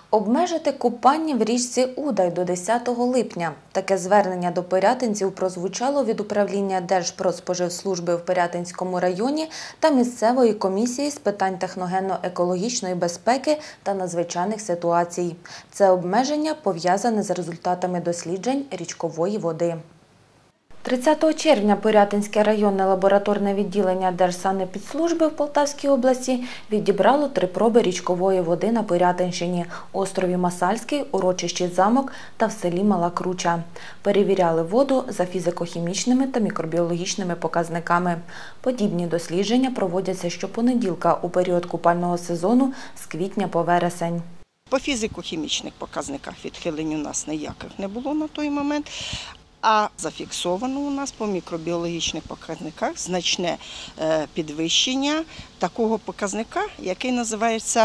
Обмежити купання в річці Удай до 10 липня. Таке звернення до пирятинців прозвучало від управління Держпродспоживслужби в Пирятинському районі та місцевої комісії з питань техногенно-екологічної безпеки та надзвичайних ситуацій. Це обмеження пов'язане з результатами досліджень річкової води. 30 червня Пирятинське районне лабораторне відділення Держсанепідслужби в Полтавській області відібрало 3 проби річкової води на Пирятинщині – острові Масальський, урочищі Замок та в селі Мала Круча. Перевіряли воду за фізико-хімічними та мікробіологічними показниками. Подібні дослідження проводяться щопонеділка у період купального сезону з квітня по вересень. По фізико-хімічних показниках відхилень у нас ніяких не було на той момент. А зафіксовано у нас по мікробіологічних показниках значне підвищення такого показника, який називається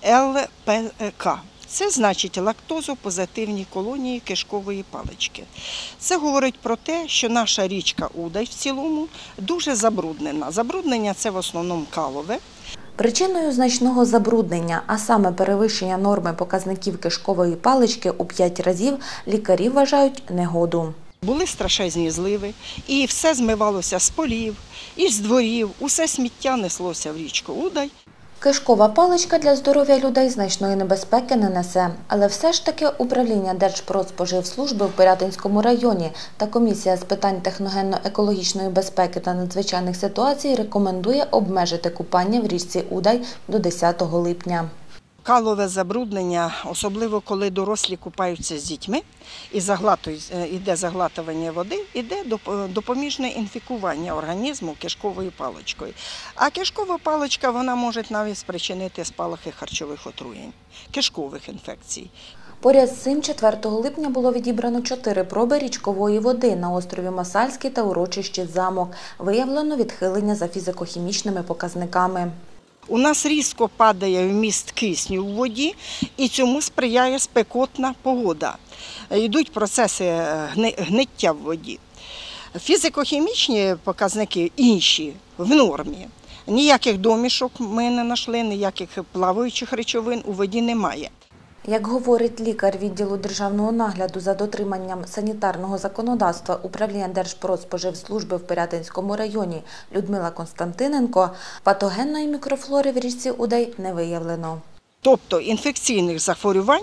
ЛПК. Це значить лактозопозитивні колонії кишкової палички. Це говорить про те, що наша річка Удай в цілому дуже забруднена. Забруднення – це в основному калове. Причиною значного забруднення, а саме перевищення норми показників кишкової палички у 5 разів, лікарі вважають негоду. Були страшезні зливи, і все змивалося з полів, із дворів, усе сміття неслося в річку Удай. Кишкова паличка для здоров'я людей значної небезпеки не несе. Але все ж таки управління Держпродспоживслужби в Пирятинському районі та комісія з питань техногенно-екологічної безпеки та надзвичайних ситуацій рекомендує обмежити купання в річці Удай до 10 липня. Калове забруднення, особливо коли дорослі купаються з дітьми і йде заглатування води, йде допоміжне інфікування організму кишковою паличкою. А кишкова паличка вона може навіть спричинити спалахи харчових отруєнь, кишкових інфекцій. Поряд з цим 4 липня було відібрано 4 проби річкової води на острові Масальський та урочищі Замок. Виявлено відхилення за фізико-хімічними показниками. У нас різко падає вміст кисню у воді, і цьому сприяє спекотна погода. Йдуть процеси гниття в воді. Фізико-хімічні показники інші в нормі. Ніяких домішок ми не знайшли, ніяких плаваючих речовин у воді немає. Як говорить лікар відділу державного нагляду за дотриманням санітарного законодавства управління Держпродспоживслужби в Пирятинському районі Людмила Константиненко, патогенної мікрофлори в річці Удай не виявлено. Тобто інфекційних захворювань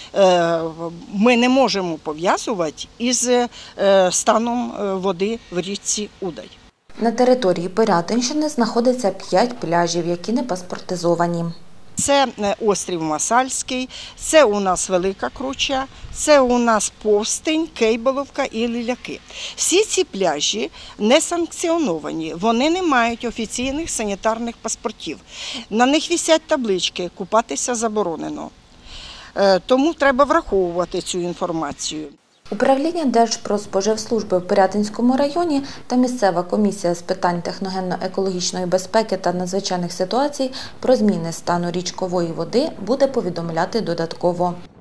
ми не можемо пов'язувати із станом води в річці Удай. На території Пирятинщини знаходиться 5 пляжів, які не паспортизовані. Це острів Масальський, це у нас Велика Круча, це у нас Повстень, Кейболовка і Ліляки. Всі ці пляжі не санкціоновані, вони не мають офіційних санітарних паспортів. На них висять таблички «Купатися заборонено». Тому треба враховувати цю інформацію. Управління Держпродспоживслужби в Пирятинському районі та місцева комісія з питань техногенно-екологічної безпеки та надзвичайних ситуацій про зміни стану річкової води буде повідомляти додатково.